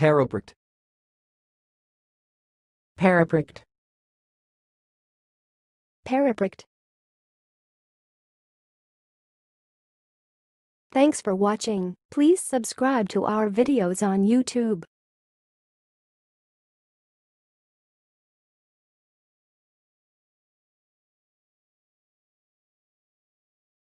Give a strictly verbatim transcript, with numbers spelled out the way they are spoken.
Periproct. Periproct. Periproct. Thanks for watching. Please subscribe to our videos on YouTube.